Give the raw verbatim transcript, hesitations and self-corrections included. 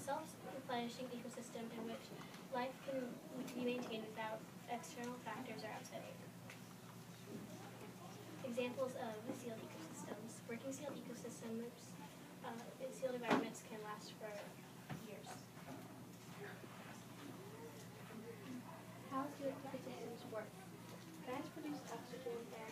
self-replenishing ecosystem in which life can be maintained without external factors or outside aid. Examples of sealed ecosystems. Working sealed ecosystems, uh, sealed environments can last for years. How sealed ecosystems work? Plants produce oxygen